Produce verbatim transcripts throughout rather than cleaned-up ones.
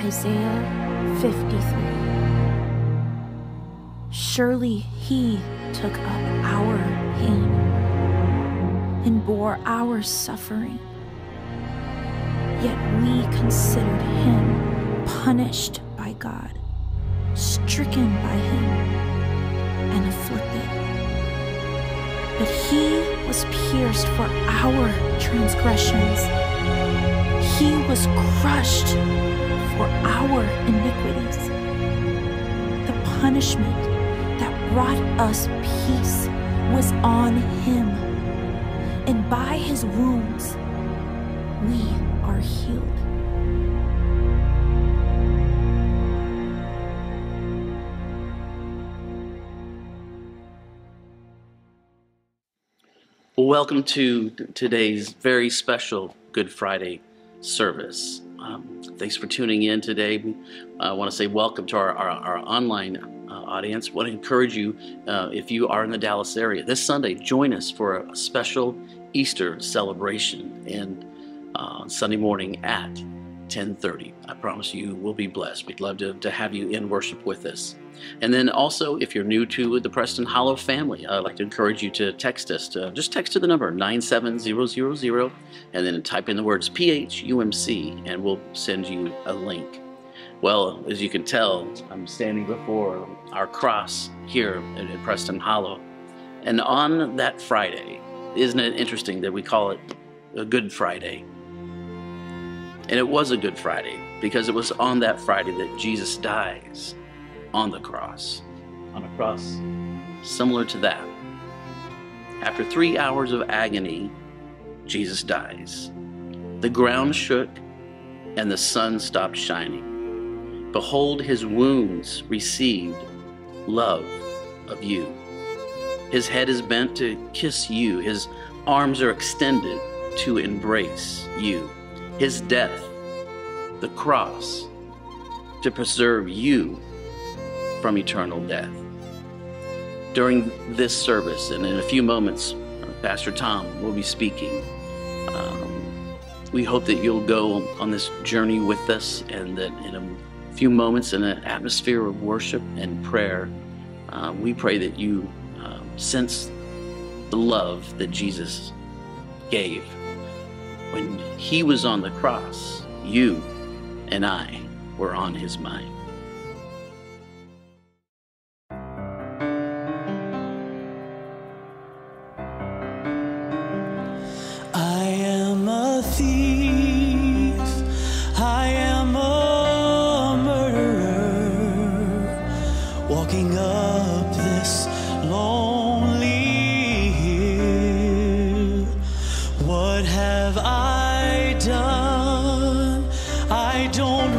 Isaiah fifty-three. Surely he took up our pain and bore our suffering, yet we considered him punished by God, stricken by him, and afflicted. But he was pierced for our transgressions. He was crushed for our iniquities. The punishment that brought us peace was on him, and by his wounds we are healed. Welcome to today's very special Good Friday service. Um, thanks for tuning in today. I want to say welcome to our, our, our online uh, audience. I want to encourage you, uh, if you are in the Dallas area, this Sunday, join us for a special Easter celebration and uh, Sunday morning at ten thirty. I promise you will be blessed. We'd love to, to have you in worship with us. And then also, if you're new to the Preston Hollow family, I'd like to encourage you to text us. To, just text to the number nine seven zero zero zero and then type in the words P H U M C and we'll send you a link. Well, as you can tell, I'm standing before our cross here at, at Preston Hollow. And on that Friday, isn't it interesting that we call it a Good Friday? And it was a Good Friday because it was on that Friday that Jesus dies on the cross, on a cross similar to that. After three hours of agony, Jesus dies. The ground shook and the sun stopped shining. Behold, his wounds received love of you. His head is bent to kiss you. His arms are extended to embrace you. His death, the cross, to preserve you from eternal death. During this service, and in a few moments, Pastor Tom will be speaking. Um, we hope that you'll go on this journey with us, and that in a few moments, in an atmosphere of worship and prayer, uh, we pray that you uh, sense the love that Jesus gave. When he was on the cross, you and I were on his mind. I am a thief, I am a murderer, walking up this lonely hill. What have I done? I don't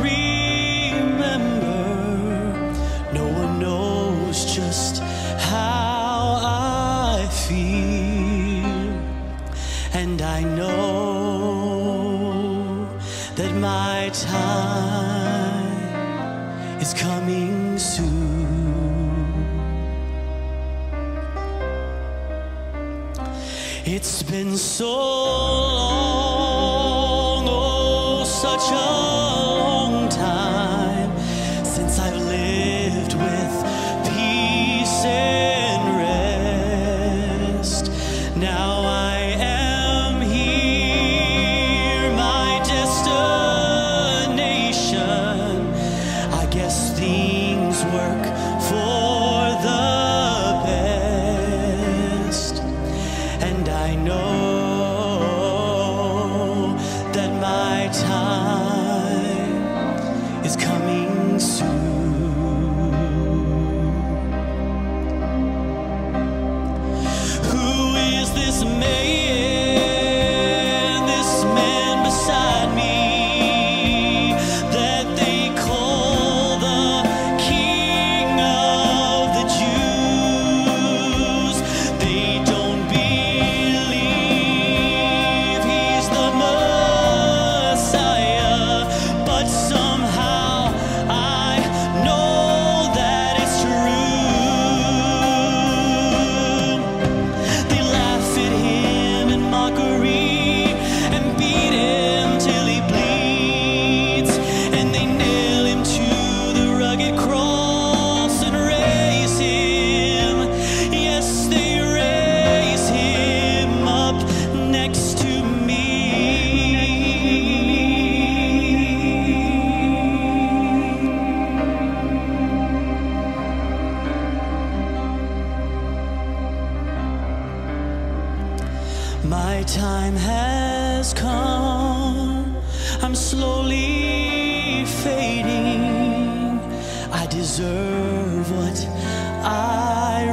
remember. No one knows just how I feel. And I know that my time is coming soon. It's been so long, oh, such a long time since I've lived with peace and rest. Now I am here, my destination. I guess things work for the best, and I know has come. I'm slowly fading. I deserve what I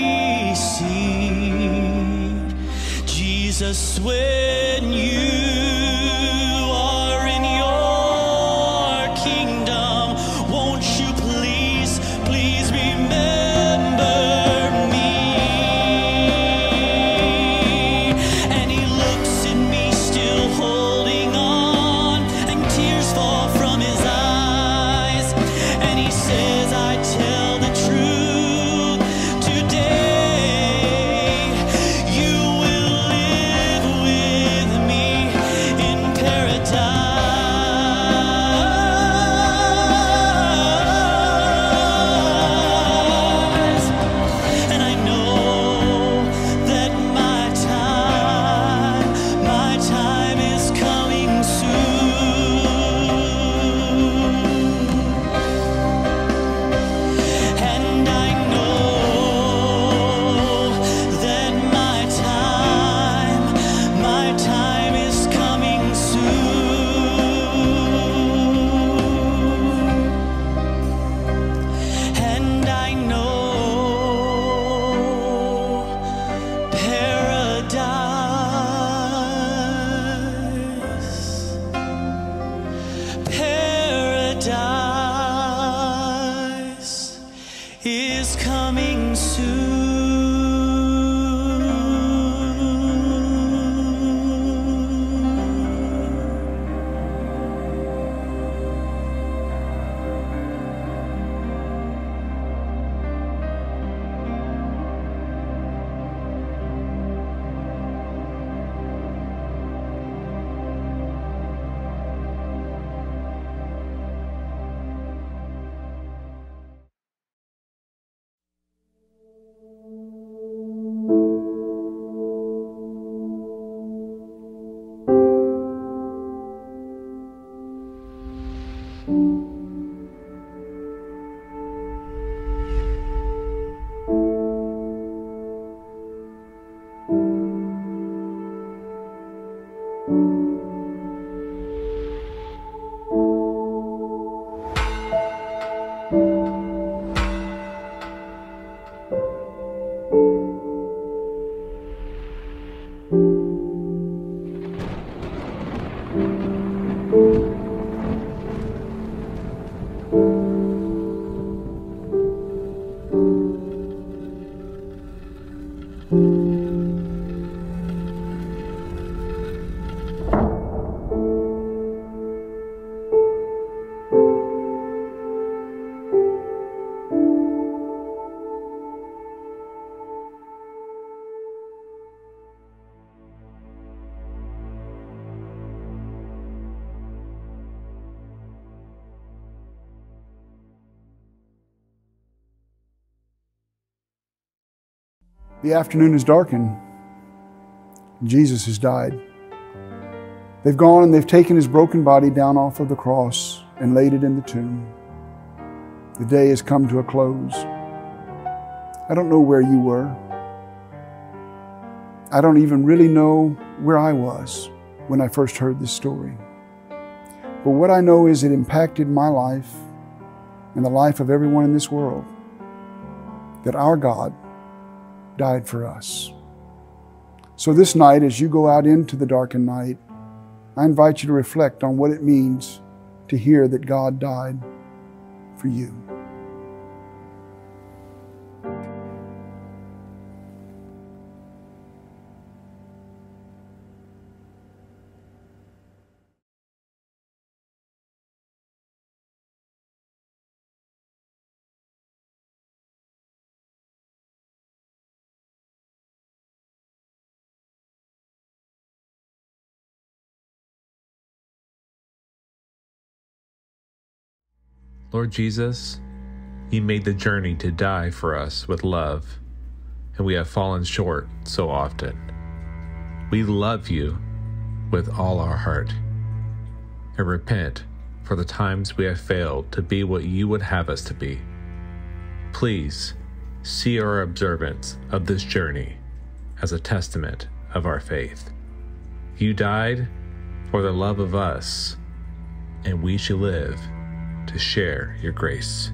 receive. Jesus, when you are in your kingdom, won't you please, please remember me? And he looks at me still holding on, and tears fall from his eyes, and he says, I tell the truth today, you will live with me in paradise. And I know that my time, my time is coming soon. And I know that my time, my time is coming soon. And I know paradise, paradise is coming The afternoon is darkened. Jesus has died. They've gone and they've taken his broken body down off of the cross and laid it in the tomb. The day has come to a close. I don't know where you were. I don't even really know where I was when I first heard this story. But what I know is it impacted my life and the life of everyone in this world, that our God died for us. So this night, as you go out into the darkened night, I invite you to reflect on what it means to hear that God died for you. Lord Jesus, you made the journey to die for us with love, and we have fallen short so often. We love you with all our heart and repent for the times we have failed to be what you would have us to be. Please see our observance of this journey as a testament of our faith. You died for the love of us, and we shall live to share your grace.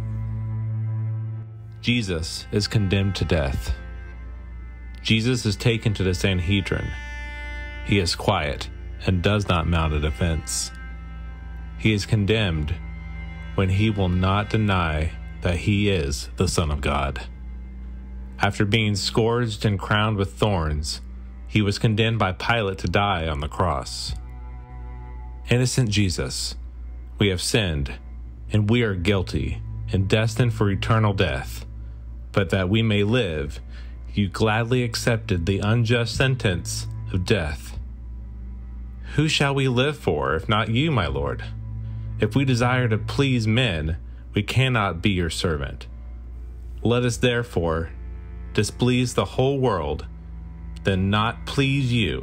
Jesus is condemned to death. Jesus is taken to the Sanhedrin. He is quiet and does not mount a defense. He is condemned when he will not deny that he is the Son of God. After being scourged and crowned with thorns, he was condemned by Pilate to die on the cross. Innocent Jesus, we have sinned, and we are guilty and destined for eternal death. But that we may live, you gladly accepted the unjust sentence of death. Who shall we live for, if not you, my Lord? If we desire to please men, we cannot be your servant. Let us therefore displease the whole world, then not please you.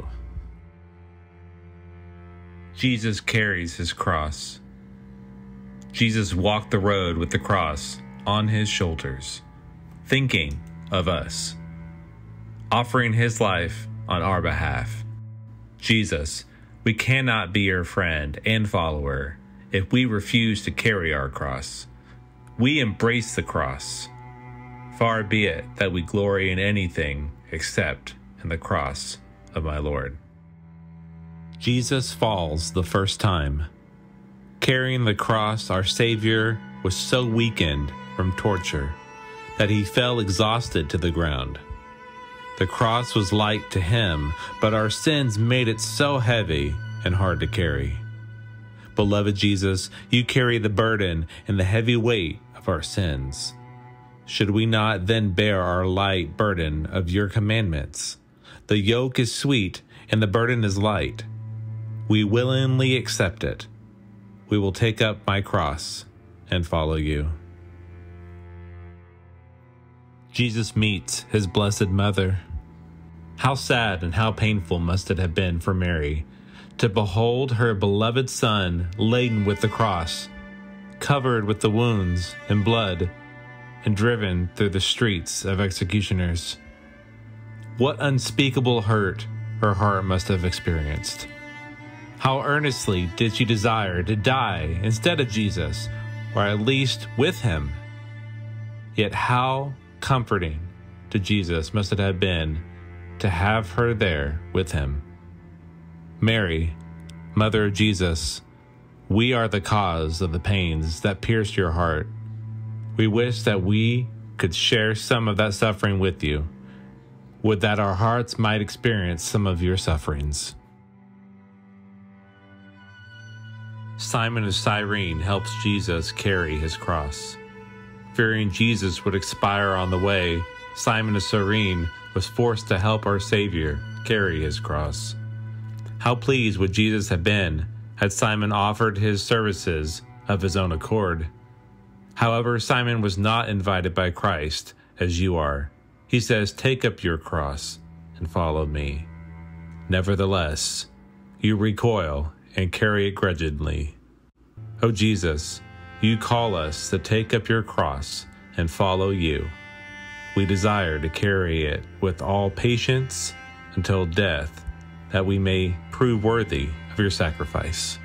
Jesus carries his cross. Jesus walked the road with the cross on his shoulders, thinking of us, offering his life on our behalf. Jesus, we cannot be your friend and follower if we refuse to carry our cross. We embrace the cross. Far be it that we glory in anything except in the cross of my Lord. Jesus falls the first time. Carrying the cross, our Savior was so weakened from torture that he fell exhausted to the ground. The cross was light to him, but our sins made it so heavy and hard to carry. Beloved Jesus, you carry the burden and the heavy weight of our sins. Should we not then bear our light burden of your commandments? The yoke is sweet and the burden is light. We willingly accept it. We will take up my cross and follow you. Jesus meets his blessed mother. How sad and how painful must it have been for Mary to behold her beloved son laden with the cross, covered with the wounds and blood, and driven through the streets of executioners. What unspeakable hurt her heart must have experienced. How earnestly did she desire to die instead of Jesus, or at least with him. Yet how comforting to Jesus must it have been to have her there with him. Mary, Mother of Jesus, we are the cause of the pains that pierced your heart. We wish that we could share some of that suffering with you. Would that our hearts might experience some of your sufferings. Simon of Cyrene helps Jesus carry his cross. Fearing Jesus would expire on the way, Simon of Cyrene was forced to help our Savior carry his cross. How pleased would Jesus have been had Simon offered his services of his own accord. However, Simon was not invited by Christ as you are. He says, "Take up your cross and follow me." Nevertheless, you recoil and carry it grudgingly. O Jesus, you call us to take up your cross and follow you. We desire to carry it with all patience until death, that we may prove worthy of your sacrifice.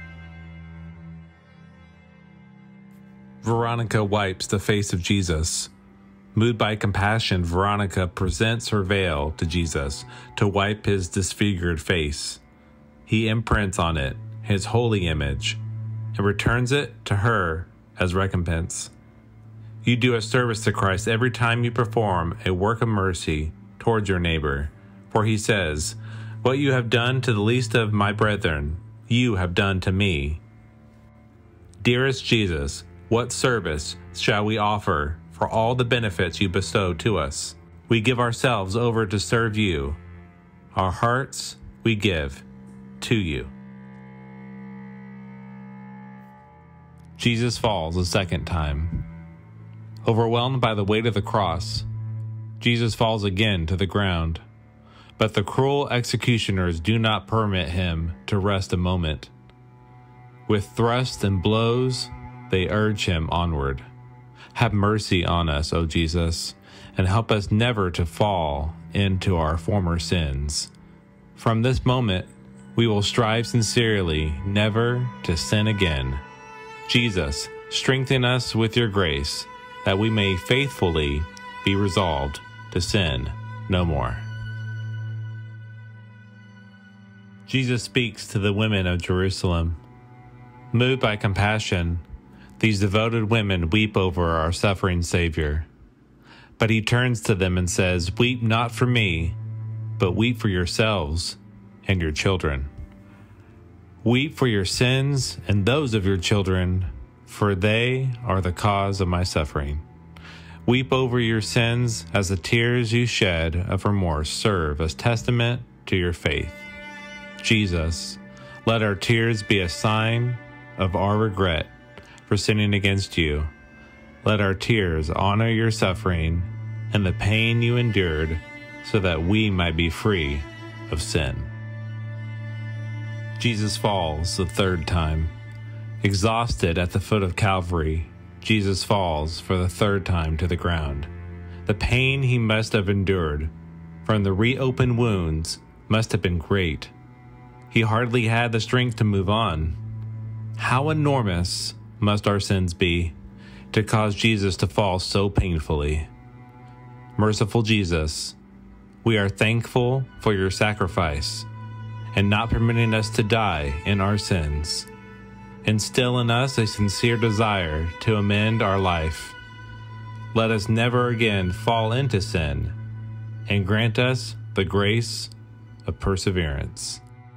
Veronica wipes the face of Jesus. Moved by compassion, Veronica presents her veil to Jesus to wipe his disfigured face. He imprints on it his holy image and returns it to her as recompense. You do a service to Christ every time you perform a work of mercy towards your neighbor, for he says, "What you have done to the least of my brethren, you have done to me." Dearest Jesus, what service shall we offer for all the benefits you bestow to us? We give ourselves over to serve you. Our hearts we give to you. Jesus falls a second time. Overwhelmed by the weight of the cross, Jesus falls again to the ground. But the cruel executioners do not permit him to rest a moment. With thrusts and blows, they urge him onward. Have mercy on us, O Jesus, and help us never to fall into our former sins. From this moment, we will strive sincerely never to sin again. Jesus, strengthen us with your grace, that we may faithfully be resolved to sin no more. Jesus speaks to the women of Jerusalem. Moved by compassion, these devoted women weep over our suffering Savior. But he turns to them and says, "Weep not for me, but weep for yourselves and your children. Weep for your sins and those of your children, for they are the cause of my suffering. Weep over your sins, as the tears you shed of remorse serve as testament to your faith. Jesus, let our tears be a sign of our regret for sinning against you. Let our tears honor your suffering and the pain you endured, so that we might be free of sin." Jesus falls the third time. Exhausted at the foot of Calvary, Jesus falls for the third time to the ground. The pain he must have endured from the reopened wounds must have been great. He hardly had the strength to move on. How enormous must our sins be to cause Jesus to fall so painfully? Merciful Jesus, we are thankful for your sacrifice and not permitting us to die in our sins. Instill in us a sincere desire to amend our life. Let us never again fall into sin, and grant us the grace of perseverance.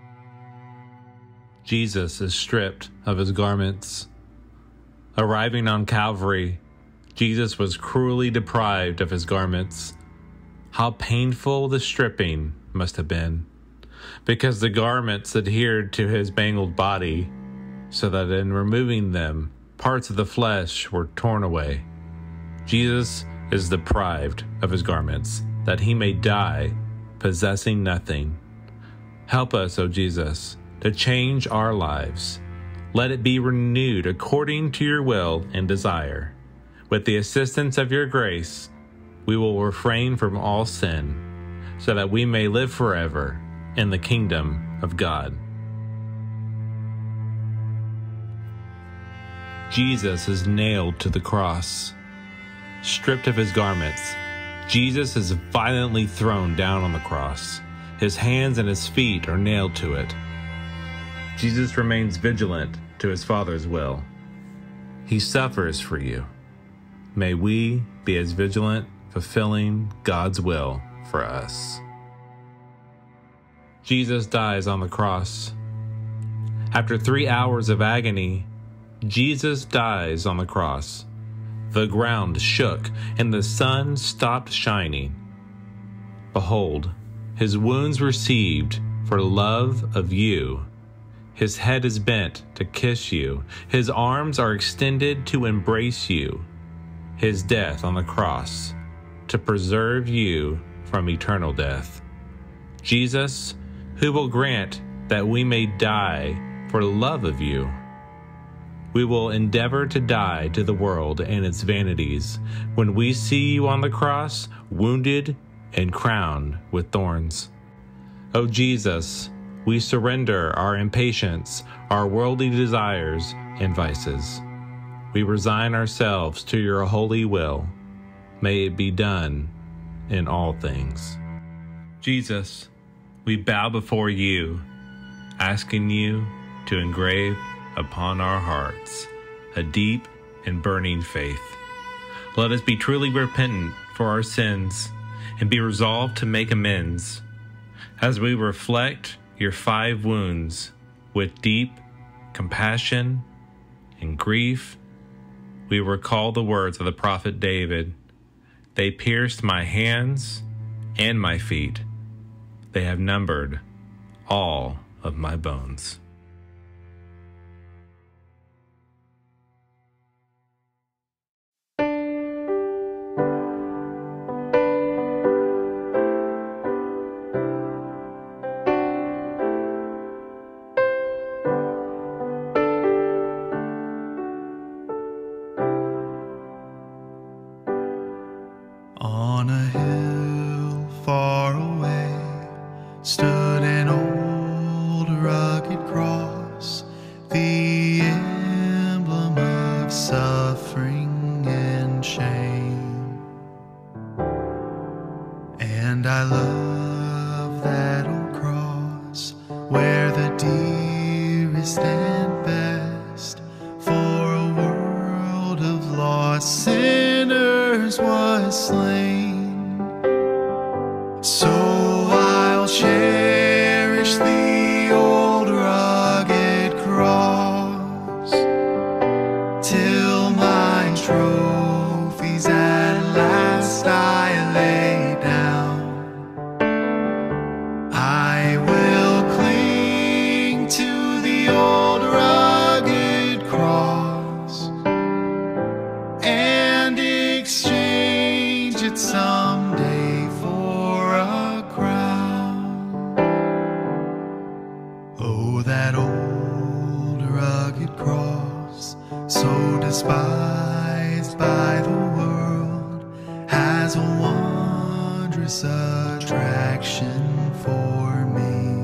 Jesus is stripped of his garments. Arriving on Calvary, Jesus was cruelly deprived of his garments. How painful the stripping must have been, because the garments adhered to his mangled body, so that in removing them, parts of the flesh were torn away. Jesus is deprived of his garments, that he may die, possessing nothing. Help us, O Jesus, to change our lives. Let it be renewed according to your will and desire. With the assistance of your grace, we will refrain from all sin, so that we may live forever in the kingdom of God. Jesus is nailed to the cross. Stripped of his garments, Jesus is violently thrown down on the cross. His hands and his feet are nailed to it. Jesus remains vigilant to his Father's will. He suffers for you. May we be as vigilant, fulfilling God's will for us. Jesus dies on the cross. After three hours of agony, Jesus dies on the cross. The ground shook and the sun stopped shining. Behold, his wounds received for love of you. His head is bent to kiss you. His arms are extended to embrace you. His death on the cross to preserve you from eternal death. Jesus, who will grant that we may die for love of you. We will endeavor to die to the world and its vanities when we see you on the cross, wounded and crowned with thorns. O Jesus, we surrender our impatience, our worldly desires and vices. We resign ourselves to your holy will. May it be done in all things. Jesus, we bow before you, asking you to engrave upon our hearts a deep and burning faith. Let us be truly repentant for our sins and be resolved to make amends. As we reflect your five wounds with deep compassion and grief, we recall the words of the prophet David. They pierced my hands and my feet. They have numbered all of my bones. On a hill far away stood an old rugged cross, the emblem of suffering and shame. And I love that old cross where the dearest and best for a world of lost sinners was slain. So I'll cherish the old rugged cross till my trophies at last I lay down. I will cling to the old rugged cross and exchange it someday for a crown. Oh, that old rugged cross, so despised by the world, has a wondrous attraction for me.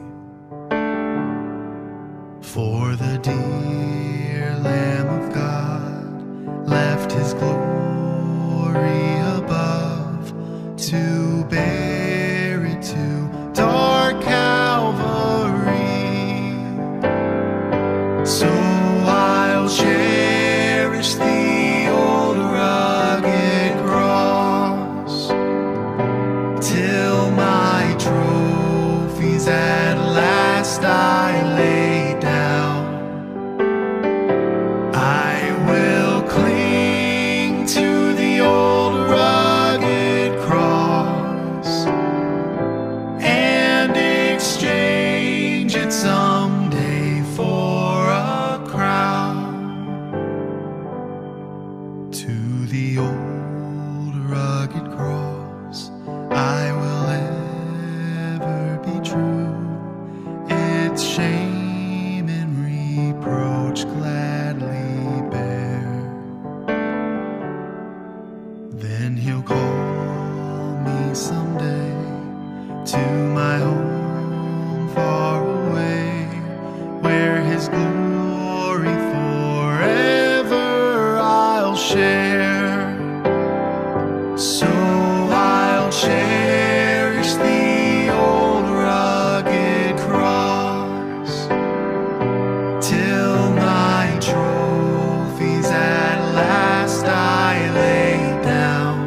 For the dear Lamb of God left his glory above to bear it to dark Calvary. So I'll cherish the old rugged cross till my trophies at last I lay down. I will cling to the old rugged cross and exchange it someday for a crown. To the old rugged cross I will ever be true, its shame and reproach gladly bear. Then he'll call me someday to my home far away, where his glory forever I'll share. So I'll cherish the old rugged cross till my trophies at last I lay down.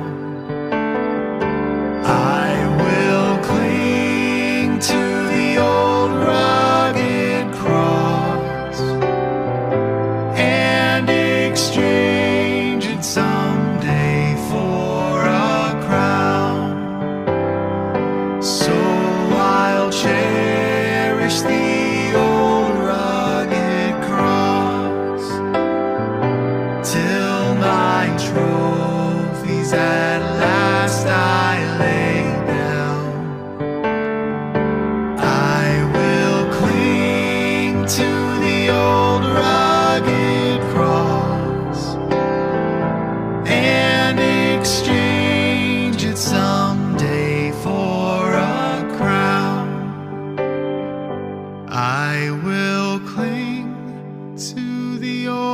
I will cling to the old rugged cross and exchange it someday for a crown. So I'll cherish the old rugged cross till my trophies at last I lay down. I will cling to the old rugged cross and exchange it someday for a crown. I will cling to the old